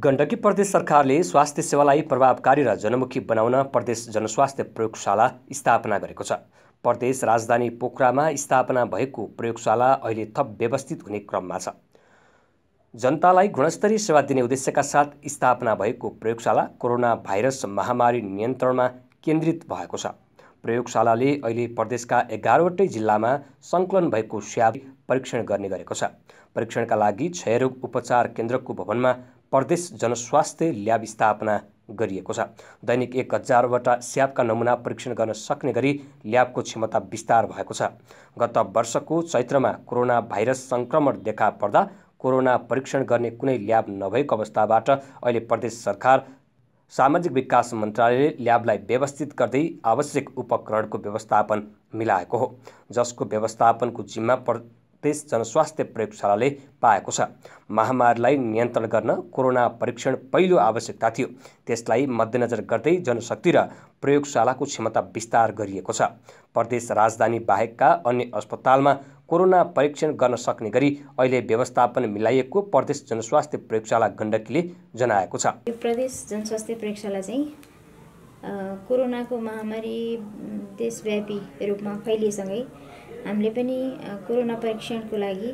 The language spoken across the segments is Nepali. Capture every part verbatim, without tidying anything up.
गण्डकी प्रदेश सरकारले स्वास्थ्य सेवालाई प्रभावकारी र जनमुखी बनाउन प्रदेश जनस्वास्थ्य प्रयोगशाला स्थापना गरेको छ। प्रदेश राजधानी पोखरामा स्थापना भएको प्रयोगशाला अहिले थप व्यवस्थित हुने क्रममा छ। जनतालाई गुणस्तरीय सेवा दिने उद्देश्यका साथ स्थापना भएको प्रयोगशाला कोरोना भाइरस महामारी नियन्त्रणमा केन्द्रित भएको छ। प्रयोगशालाले अहिले प्रदेशका एघारवटै जिल्लामा सङ्कलन भएको स्याब परीक्षण गर्ने गरेको छ। परीक्षणका लागि क्षयरोग उपचार केन्द्रको भवनमा प्रदेश जनस्वास्थ्य ल्याब स्थापना गरिएको छ। दैनिक एक हजारवटा स्याबका नमुना परीक्षण गर्न सक्ने गरी ल्याबको क्षमता विस्तार भएको छ। गत वर्षको चैत्रमा कोरोना भाइरस सङ्क्रमण देखा पर्दा कोरोना परीक्षण गर्ने कुनै ल्याब नभएको अवस्थाबाट अहिले प्रदेश सरकार सामाजिक विकास मन्त्रालयले ल्याबलाई व्यवस्थित गर्दै आवश्यक उपकरणको व्यवस्थापन मिलाएको हो, जसको व्यवस्थापनको जिम्मा प्रदेश जनस्वास्थ्य प्रयोगशालाले पाएको छ। महामारीलाई नियन्त्रण गर्न कोरोना परीक्षण पहिलो आवश्यकता थियो। त्यसलाई मध्यनजर गर्दै जनशक्ति र प्रयोगशालाको क्षमता विस्तार गरिएको छ। प्रदेश राजधानी बाहेकका अन्य अस्पतालमा कोरोना परीक्षण गर्न सक्ने गरी अहिले व्यवस्थापन मिलाइएको प्रदेश जनस्वास्थ्य प्रयोगशाला गण्डकीले जनाएको छ। यो प्रदेश जनस्वास्थ्य प्रयोगशाला चाहिँ कोरोनाको महामारी देशव्यापी रूपमा फैलिएसँगै हामीले पनि कोरोना परीक्षणको लागि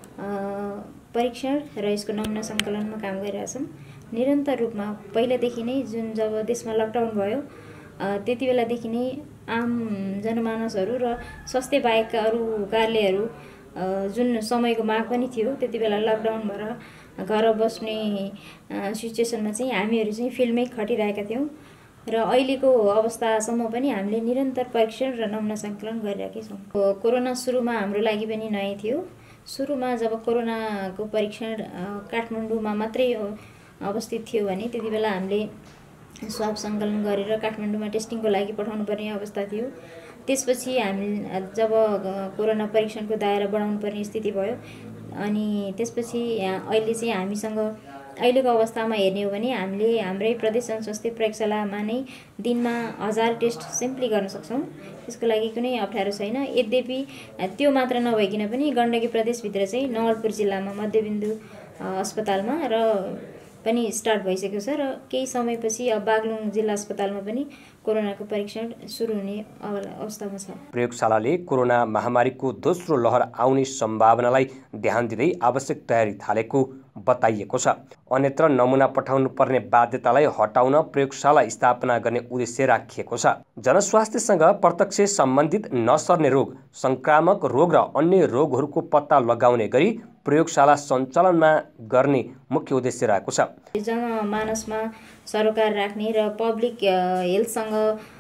परीक्षण र यसको नमुना सङ्कलनमा काम गरिरहेछौँ। निरन्तर रूपमा पहिलादेखि नै जुन जब देशमा लकडाउन भयो त्यति बेलादेखि नै आम जनमानसहरू र स्वास्थ्य बाहेकका अरू कार्यालयहरू जुन समयको माग पनि थियो, त्यति बेला लकडाउन भएर घर बस्ने सिचुएसनमा चाहिँ हामीहरू चाहिँ फिल्डमै खटिरहेका थियौँ र अहिलेको अवस्थासम्म पनि हामीले निरन्तर परीक्षण र नमुना सङ्कलन गरिरहेकै छौँ। कोरोना सुरुमा हाम्रो लागि पनि नयाँ थियो। सुरुमा जब कोरोनाको परीक्षण काठमाडौँमा मात्रै अवस्थित थियो भने त्यति बेला हामीले स्वाब सङ्कलन गरेर काठमाडौँमा टेस्टिङको लागि पठाउनु पर्ने अवस्था थियो। त्यसपछि हामी जब कोरोना परीक्षणको दायरा बढाउनु पर्ने स्थिति भयो अनि त्यसपछि अहिले चाहिँ हामीसँग अहिलेको अवस्थामा हेर्ने हो भने हामीले हाम्रै प्रदेश जनस्वास्थ्य प्रयोगशालामा नै दिनमा हजार टेस्ट सिम्पली गर्न सक्छौँ। त्यसको लागि कुनै अप्ठ्यारो छैन। यद्यपि त्यो मात्र नभइकन पनि गण्डकी प्रदेशभित्र चाहिँ नवलपुर जिल्लामा मध्यबिन्दु अस्पतालमा र पनि स्टार्ट भइसकेको छ र केही समयपछि अब बागलुङ जिल्ला अस्पतालमा पनि कोरोनाको परीक्षण सुरु हुने अवस्थामा छ। प्रयोगशालाले कोरोना महामारीको दोस्रो लहर आउने सम्भावनालाई ध्यान दिँदै आवश्यक तयारी थालेको बताइएको छ। अन्यत्र नमुना पठाउनु पर्ने बाध्यतालाई हटाउन प्रयोगशाला स्थापना गर्ने उद्देश्य राखिएको छ। जनस्वास्थ्यसँग प्रत्यक्ष सम्बन्धित नसर्ने रोग, सङ्क्रामक रोग र अन्य रोगहरूको पत्ता लगाउने गरी प्रयोगशाला सञ्चालनमा गर्ने मुख्य उद्देश्य रहेको छ। जनमानसमा सरोकार राख्ने र पब्लिक हेल्थसँग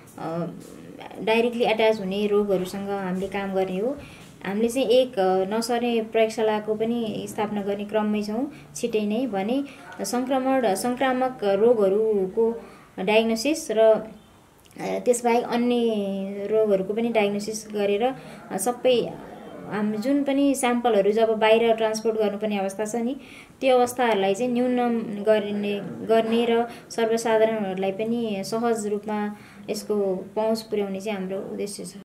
डाइरेक्टली एट्याच हुने रोगहरूसँग हामीले काम गर्ने हो। हामीले चाहिँ एक नसर्ने प्रयोगशालाको पनि स्थापना गर्ने क्रममै छौँ छिटै नै। भने सङ्क्रमण सङ्क्रामक रोगहरूको डायग्नोसिस र त्यसबाहेक अन्य रोगहरूको पनि डायग्नोसिस गरेर सबै हामी जुन पनि स्याम्पलहरू जब बाहिर ट्रान्सपोर्ट गर्नुपर्ने अवस्था छ नि, त्यो अवस्थाहरूलाई चाहिँ न्यूनतम गर्ने गर्ने र सर्वसाधारणहरूलाई पनि सहज रूपमा यसको पहुँच पुर्याउने चाहिँ हाम्रो उद्देश्य छ।